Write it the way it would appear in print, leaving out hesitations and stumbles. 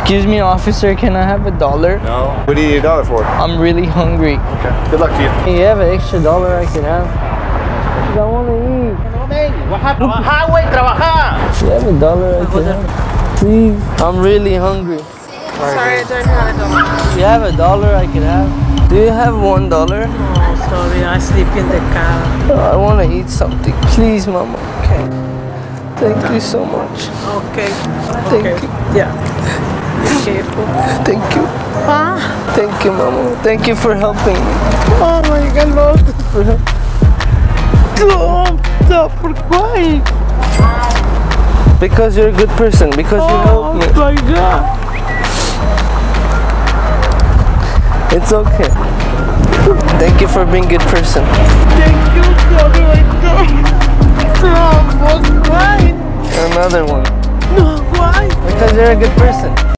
Excuse me, officer, can I have $1? No. What do you need $1 for? I'm really hungry. Okay. Good luck to you. Hey, you have an extra $1 I can have? 'Cause I want to eat. Trabajar, güey, trabajar. You have $1 I can have? Please. I'm really hungry. Sorry, I don't have $1. You have $1 I can have? Do you have $1? Oh, sorry, I sleep in the car. I want to eat something. Please, Mama. Okay. Thank you so much. Okay. Thank Okay. you. Yeah. Be careful. Thank you. Ah. Thank you, Mama. Thank you for helping me. Oh my God, Lord. Stop. Why? Because you're a good person. Because you helped me. Oh my God. It's okay. Thank you for being a good person. Thank you, sorry, my God. Stop. Why? Another one. No, why? Because you're a good person.